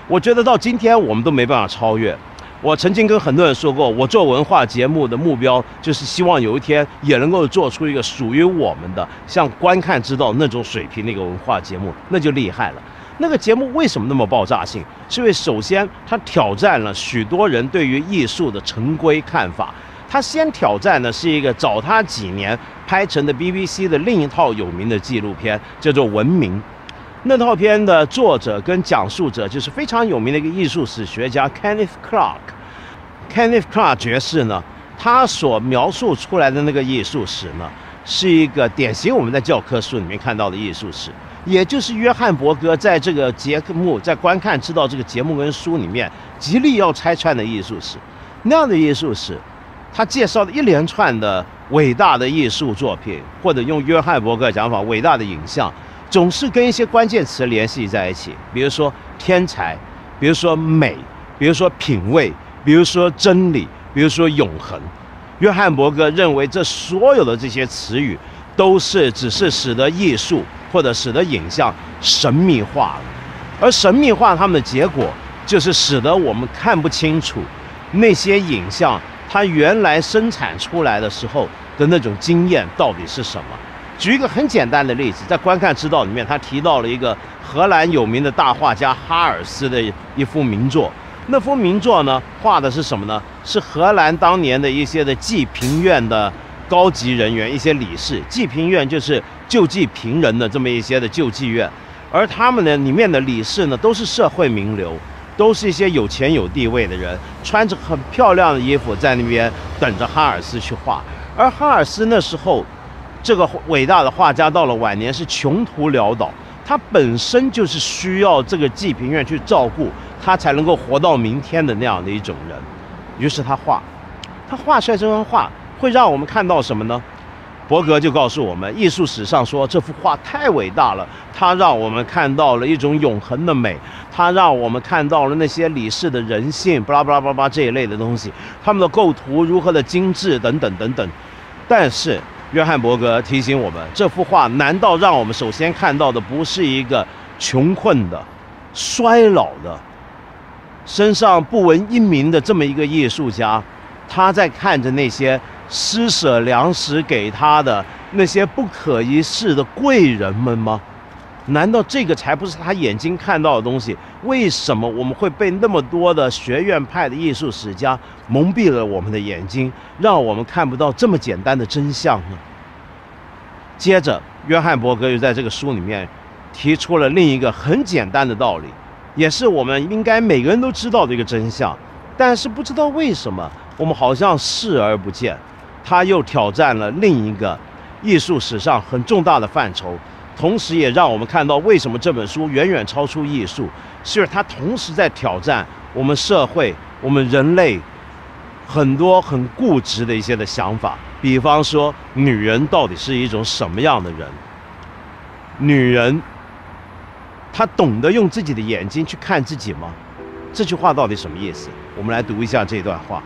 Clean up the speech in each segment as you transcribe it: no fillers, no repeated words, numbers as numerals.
我觉得到今天我们都没办法超越。我曾经跟很多人说过，我做文化节目的目标就是希望有一天也能够做出一个属于我们的像观看之道那种水平的一个文化节目，那就厉害了。那个节目为什么那么爆炸性？是因为首先它挑战了许多人对于艺术的陈规看法。它先挑战的是一个早它几年拍成的 BBC 的另一套有名的纪录片，叫做《文明》。那套片的作者跟讲述者就是非常有名的一个艺术史学家 Kenneth Clark。Kenneth Clark 爵士呢，他所描述出来的那个艺术史呢，是一个典型我们在教科书里面看到的艺术史，也就是约翰伯格在这个节目在观看知道这个节目跟书里面极力要拆穿的艺术史。那样的艺术史，他介绍的一连串的伟大的艺术作品，或者用约翰伯格讲法，伟大的影像，总是跟一些关键词联系在一起，比如说天才，比如说美，比如说品味，比如说真理，比如说永恒。约翰伯格认为，这所有的这些词语都只是使得艺术或者使得影像神秘化了，而神秘化它们的结果，就是使得我们看不清楚那些影像它原来生产出来的时候的那种经验到底是什么。举一个很简单的例子，在《观看之道》里面，他提到了一个荷兰有名的大画家哈尔斯的一幅名作。那幅名作呢，画的是什么呢？是荷兰当年的一些的济贫院的高级人员，一些理事。济贫院就是救济贫人的这么一些的救济院，而他们呢里面的理事呢，都是社会名流，都是一些有钱有地位的人，穿着很漂亮的衣服在那边等着哈尔斯去画。而哈尔斯那时候，这个伟大的画家到了晚年是穷途潦倒，他本身就是需要这个济贫院去照顾，他才能够活到明天的那样的一种人。于是他画出来这张画会让我们看到什么呢？伯格就告诉我们，艺术史上说这幅画太伟大了，它让我们看到了一种永恒的美，它让我们看到了那些理事的人性，巴拉巴拉巴拉巴拉这一类的东西，他们的构图如何的精致等等等等。但是约翰伯格提醒我们，这幅画难道让我们首先看到的不是一个穷困的、衰老的、身上不闻一名的这么一个艺术家，他在看着那些施舍粮食给他的那些不可一世的贵人们吗？难道这个才不是他眼睛看到的东西？为什么我们会被那么多的学院派的艺术史家蒙蔽了我们的眼睛，让我们看不到这么简单的真相呢？接着，约翰伯格又在这个书里面提出了另一个很简单的道理，也是我们应该每个人都知道的一个真相，但是不知道为什么我们好像视而不见。他又挑战了另一个艺术史上很重大的范畴，同时也让我们看到为什么这本书远远超出艺术，是因为它同时在挑战我们社会、我们人类很多很固执的一些的想法。比方说，女人到底是一种什么样的人？女人，她懂得用自己的眼睛去看自己吗？这句话到底什么意思？我们来读一下这段话。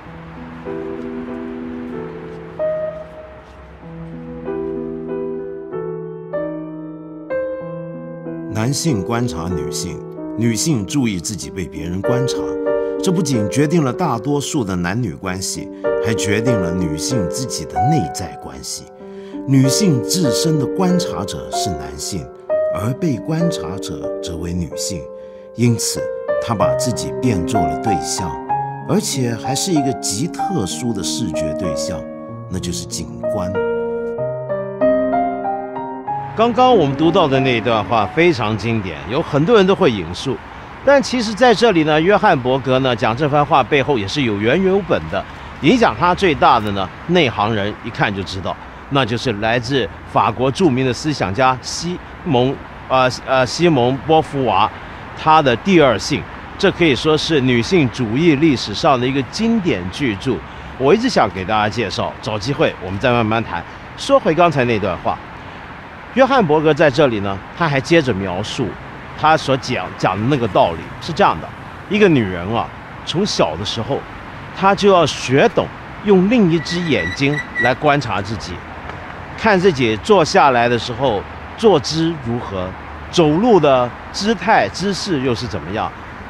男性观察女性，女性注意自己被别人观察，这不仅决定了大多数的男女关系，还决定了女性自己的内在关系。女性自身的观察者是男性，而被观察者则为女性，因此她把自己变作了对象，而且还是一个极特殊的视觉对象，那就是景观。 刚刚我们读到的那一段话非常经典，有很多人都会引述，但其实在这里呢，约翰伯格呢讲这番话背后也是有源有本的。影响他最大的呢，内行人一看就知道，那就是来自法国著名的思想家西蒙波伏娃，他的《第二性》，这可以说是女性主义历史上的一个经典巨著。我一直想给大家介绍，找机会我们再慢慢谈。说回刚才那段话。约翰伯格在这里呢，他还接着描述他所讲的那个道理是这样的：一个女人啊，从小的时候，她就要学懂用另一只眼睛来观察自己，看自己坐下来的时候坐姿如何，走路的姿态姿势又是怎么样，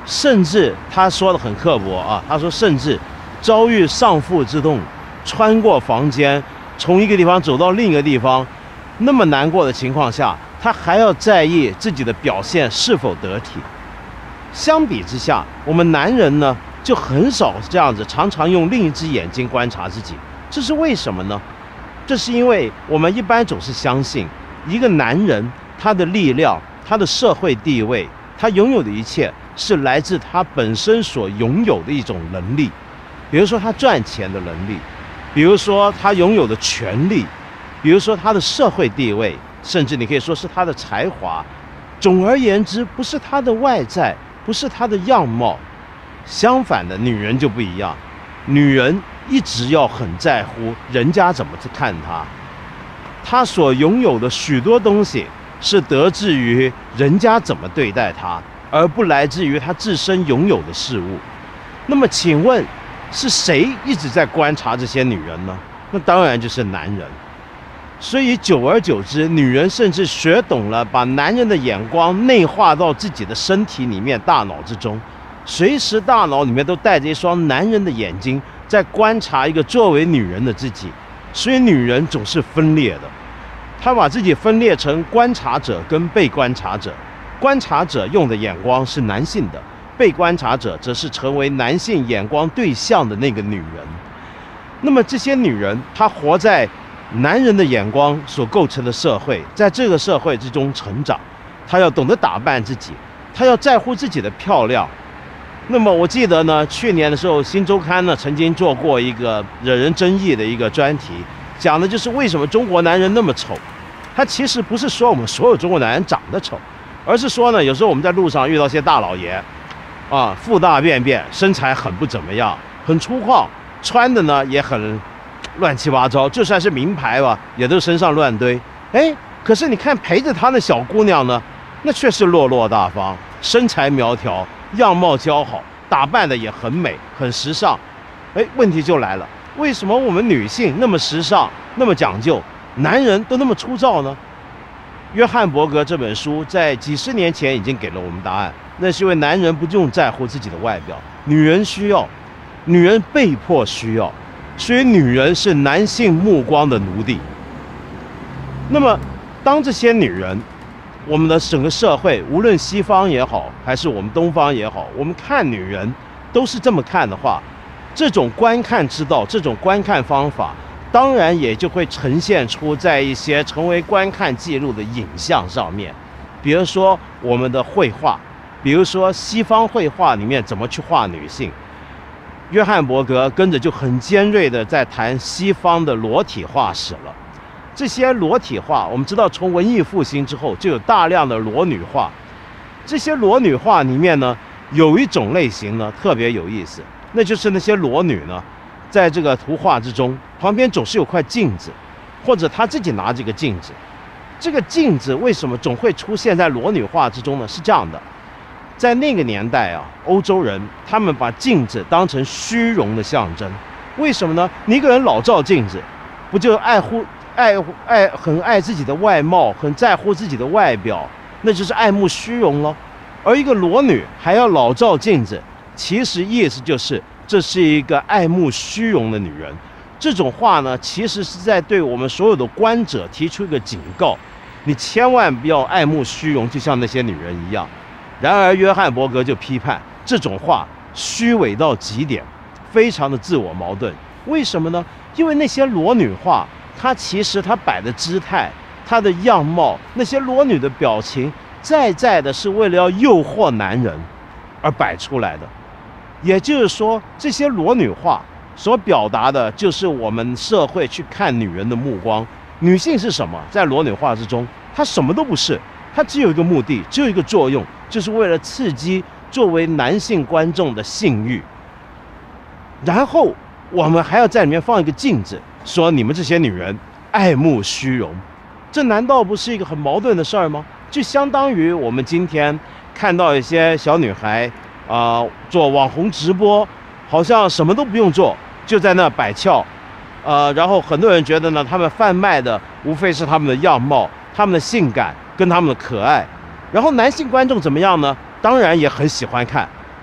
甚至他说的很刻薄啊，他说甚至遭遇丧父之痛，穿过房间，从一个地方走到另一个地方，那么难过的情况下，他还要在意自己的表现是否得体。相比之下，我们男人呢就很少这样子，常常用另一只眼睛观察自己。这是为什么呢？这是因为我们一般总是相信，一个男人他的力量、他的社会地位、他拥有的一切，是来自他本身所拥有的一种能力。比如说他赚钱的能力，比如说他拥有的权利，比如说他的社会地位，甚至你可以说是他的才华。总而言之，不是他的外在，不是他的样貌。相反的，女人就不一样，女人一直要很在乎人家怎么看她，她所拥有的许多东西是得自于人家怎么对待她，而不来自于她自身拥有的事物。那么请问是谁一直在观察这些女人呢？那当然就是男人。所以久而久之，女人甚至学懂了把男人的眼光内化到自己的身体里面、大脑之中，随时大脑里面都带着一双男人的眼睛，在观察一个作为女人的自己。所以女人总是分裂的，她把自己分裂成观察者跟被观察者。观察者用的眼光是男性的，被观察者则是成为男性眼光对象的那个女人。那么这些女人，她活在男人的眼光所构成的社会，在这个社会之中成长，她要懂得打扮自己，她要在乎自己的漂亮。那么我记得呢，去年的时候，《新周刊》呢曾经做过一个惹人争议的一个专题，讲的就是为什么中国男人那么丑。他其实不是说我们所有中国男人长得丑，而是说呢，有时候我们在路上遇到些大老爷，啊，腹大便便，身材很不怎么样，很粗犷，穿的呢也很乱七八糟，就算是名牌吧，也都身上乱堆。哎，可是你看陪着他的小姑娘呢，那却是落落大方，身材苗条，样貌姣好，打扮的也很美，很时尚。哎，问题就来了，为什么我们女性那么时尚，那么讲究，男人都那么粗糙呢？约翰伯格这本书在几十年前已经给了我们答案，那是因为男人不用在乎自己的外表，女人需要，女人被迫需要，所以女人是男性目光的奴隶。那么当这些女人，我们的整个社会，无论西方也好，还是我们东方也好，我们看女人都是这么看的话，这种观看之道，这种观看方法，当然也就会呈现出在一些成为观看记录的影像上面。比如说我们的绘画，比如说西方绘画里面怎么去画女性。约翰伯格跟着就很尖锐的在谈西方的裸体画史了。这些裸体画，我们知道从文艺复兴之后就有大量的裸女画。这些裸女画里面呢，有一种类型呢特别有意思，那就是那些裸女呢，在这个图画之中，旁边总是有块镜子，或者她自己拿这个镜子。这个镜子为什么总会出现在裸女画之中呢？是这样的，在那个年代啊，欧洲人他们把镜子当成虚荣的象征。为什么呢？你一个人老照镜子，不就很爱自己的外貌，很在乎自己的外表，那就是爱慕虚荣咯。而一个裸女还要老照镜子，其实意思就是这是一个爱慕虚荣的女人。这种话呢，其实是在对我们所有的观者提出一个警告，你千万不要爱慕虚荣，就像那些女人一样。然而约翰伯格就批判这种话虚伪到极点，非常的自我矛盾。为什么呢？因为那些裸女画，她其实她摆的姿态，她的样貌，那些裸女的表情，在的是为了要诱惑男人而摆出来的。也就是说，这些裸女画所表达的就是我们社会去看女人的目光。女性是什么？在裸女画之中，她什么都不是，她只有一个目的，只有一个作用，就是为了刺激作为男性观众的性欲。然后我们还要在里面放一个镜子，说你们这些女人爱慕虚荣，这难道不是一个很矛盾的事儿吗？就相当于我们今天看到一些小女孩做网红直播，好像什么都不用做，就在那摆翘，然后很多人觉得呢，他们贩卖的无非是他们的样貌、他们的性感跟他们的可爱。然后男性观众怎么样呢？当然也很喜欢看，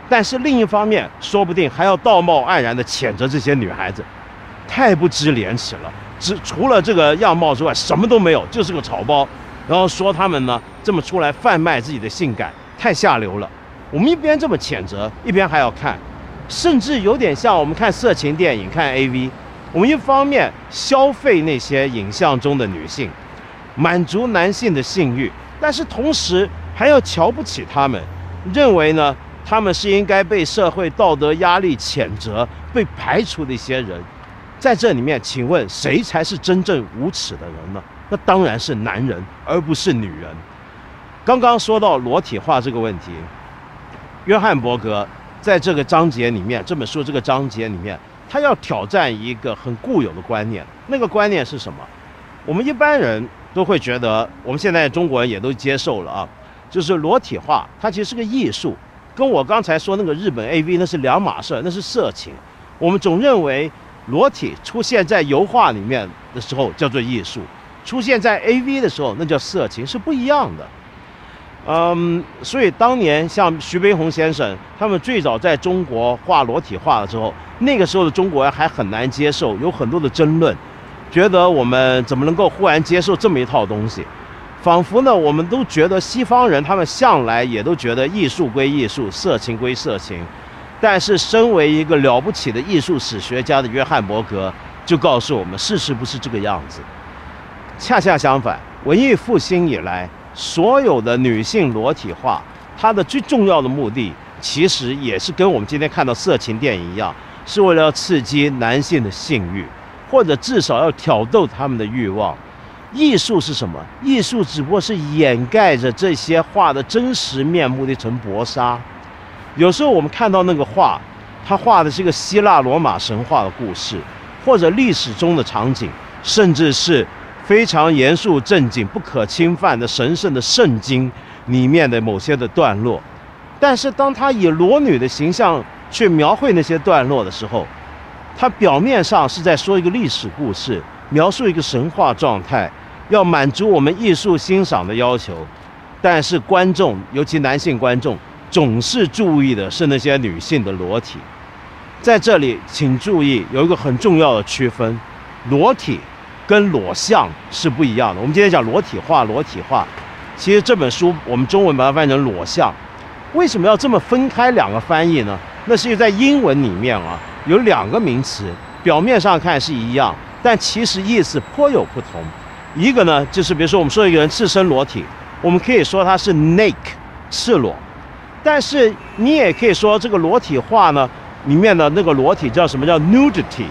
但是另一方面，说不定还要道貌岸然地谴责这些女孩子，太不知廉耻了。除了这个样貌之外，什么都没有，就是个草包。然后说他们呢这么出来贩卖自己的性感，太下流了。我们一边这么谴责，一边还要看，甚至有点像我们看色情电影、看 AV。我们一方面消费那些影像中的女性，满足男性的性欲，但是同时还要瞧不起他们，认为呢他们是应该被社会道德压力谴责、被排除的一些人。在这里面，请问谁才是真正无耻的人呢？那当然是男人，而不是女人。刚刚说到裸体化这个问题，约翰伯格在这个章节里面，这本书这个章节里面，他要挑战一个很固有的观念。那个观念是什么？我们一般人都会觉得，我们现在中国人也都接受了啊，就是裸体化，它其实是个艺术，跟我刚才说那个日本 AV 那是两码事，那是色情。我们总认为裸体出现在油画里面的时候叫做艺术，出现在 AV 的时候那叫色情，是不一样的。所以当年像徐悲鸿先生他们最早在中国画裸体画的时候，那个时候的中国人还很难接受，有很多的争论，觉得我们怎么能够忽然接受这么一套东西？仿佛呢，我们都觉得西方人他们向来也都觉得艺术归艺术，色情归色情。但是身为一个了不起的艺术史学家的约翰伯格就告诉我们，事实不是这个样子。恰恰相反，文艺复兴以来，所有的女性裸体化，它的最重要的目的，其实也是跟我们今天看到色情电影一样，是为了要刺激男性的性欲，或者至少要挑逗他们的欲望。艺术是什么？艺术只不过是掩盖着这些画的真实面目的一层薄纱。有时候我们看到那个画，它画的是一个希腊罗马神话的故事，或者历史中的场景，甚至是非常严肃正经、不可侵犯的神圣的圣经里面的某些的段落。但是当他以裸女的形象去描绘那些段落的时候，他表面上是在说一个历史故事，描述一个神话状态，要满足我们艺术欣赏的要求。但是观众，尤其男性观众，总是注意的是那些女性的裸体。在这里请注意，有一个很重要的区分，裸体跟裸像是不一样的。我们今天讲裸体化，裸体化，其实这本书我们中文把它翻译成裸像。为什么要这么分开两个翻译呢？那是因为在英文里面啊，有两个名词，表面上看是一样，但其实意思颇有不同。一个呢，就是比如说我们说一个人赤身裸体，我们可以说他是 naked 赤裸，但是你也可以说这个裸体化呢，里面的那个裸体叫什么？叫 nudity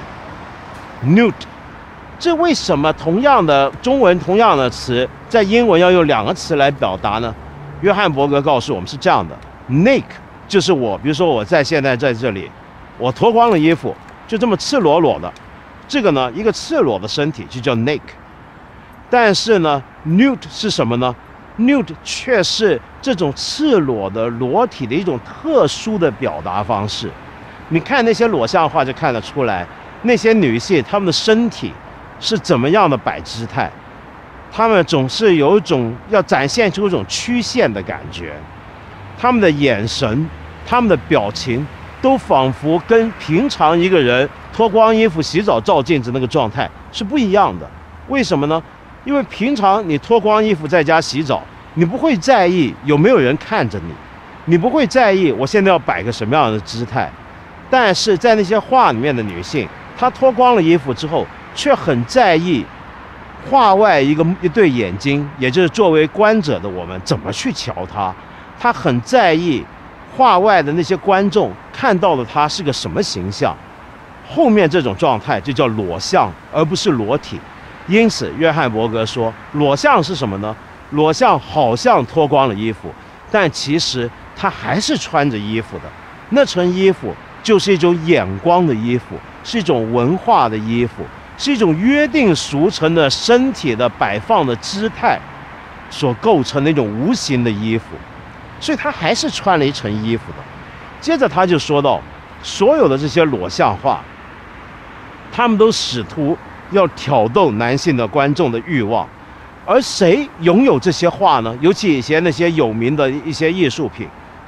nude。这为什么同样的中文同样的词，在英文要用两个词来表达呢？约翰伯格告诉我们是这样的 ：naked 就是我，比如说我现在在这里，我脱光了衣服，就这么赤裸裸的，这个呢，一个赤裸的身体就叫 naked。但是呢 ，nude 是什么呢 ？nude 却是这种赤裸的裸体的一种特殊的表达方式。你看那些裸像画就看得出来，那些女性她们的身体是怎么样的摆姿态，她们总是有一种要展现出一种曲线的感觉，她们的眼神、她们的表情都仿佛跟平常一个人脱光衣服洗澡照镜子那个状态是不一样的。为什么呢？因为平常你脱光衣服在家洗澡，你不会在意有没有人看着你，你不会在意我现在要摆个什么样的姿态。但是在那些画里面的女性，她脱光了衣服之后，却很在意画外一对眼睛，也就是作为观者的我们怎么去瞧她。她很在意画外的那些观众看到的她是个什么形象。后面这种状态就叫裸像，而不是裸体。因此，约翰伯格说，裸像是什么呢？裸像好像脱光了衣服，但其实他还是穿着衣服的。那层衣服就是一种眼光的衣服，是一种文化的衣服，是一种约定俗成的身体的摆放的姿态所构成的一种无形的衣服。所以他还是穿了一层衣服的。接着他就说到，所有的这些裸像画，他们都试图要挑逗男性的观众的欲望。而谁拥有这些画呢？尤其以前那些有名的一些艺术品，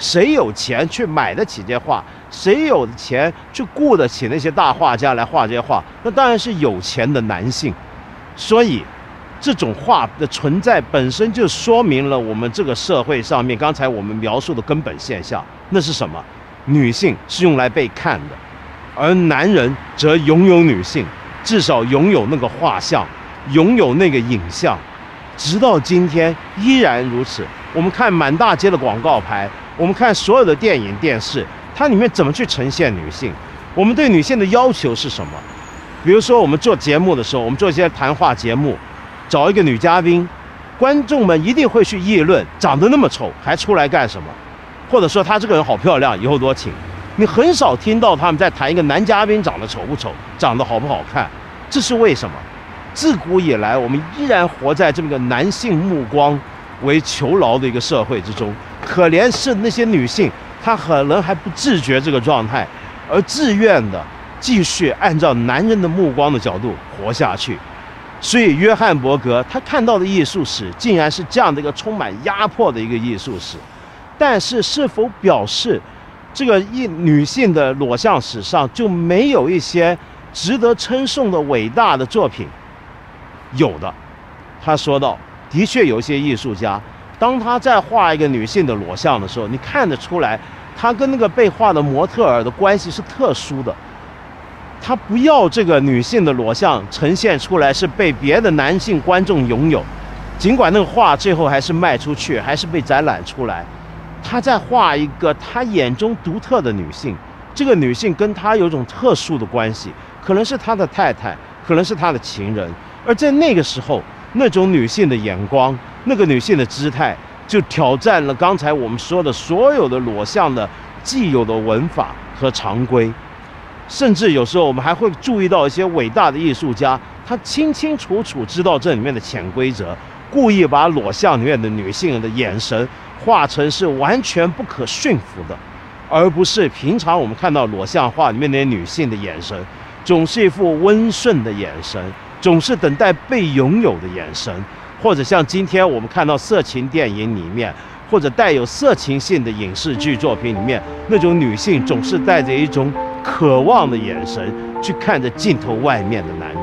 谁有钱去买得起这些画？谁有的钱去雇得起那些大画家来画这些画？那当然是有钱的男性。所以，这种画的存在本身就说明了我们这个社会上面刚才我们描述的根本现象。那是什么？女性是用来被看的，而男人则拥有女性，至少拥有那个画像，拥有那个影像。直到今天依然如此。我们看满大街的广告牌，我们看所有的电影电视，它里面怎么去呈现女性？我们对女性的要求是什么？比如说我们做节目的时候，我们做一些谈话节目，找一个女嘉宾，观众们一定会去议论，长得那么丑还出来干什么？或者说她这个人好漂亮，以后多请。你很少听到他们在谈一个男嘉宾长得丑不丑，长得好不好看。这是为什么？自古以来，我们依然活在这么一个男性目光为囚牢的一个社会之中。可怜是那些女性，她可能还不自觉这个状态，而自愿的继续按照男人的目光的角度活下去。所以，约翰伯格他看到的艺术史，竟然是这样的一个充满压迫的一个艺术史。但是，是否表示这个女性的裸像史上就没有一些值得称颂的伟大的作品？有的。他说到，的确有一些艺术家，当他在画一个女性的裸像的时候，你看得出来，他跟那个被画的模特儿的关系是特殊的。他不要这个女性的裸像呈现出来是被别的男性观众拥有，尽管那个画最后还是卖出去，还是被展览出来。他在画一个他眼中独特的女性，这个女性跟他有种特殊的关系，可能是他的太太，可能是他的情人。而在那个时候，那种女性的眼光，那个女性的姿态，就挑战了刚才我们说的所有的裸像的既有的文法和常规。甚至有时候我们还会注意到一些伟大的艺术家，他清清楚楚知道这里面的潜规则，故意把裸像里面的女性的眼神画成是完全不可驯服的，而不是平常我们看到裸像画里面那些女性的眼神，总是一副温顺的眼神，总是等待被拥有的眼神，或者像今天我们看到色情电影里面，或者带有色情性的影视剧作品里面，那种女性总是带着一种渴望的眼神去看着镜头外面的男人。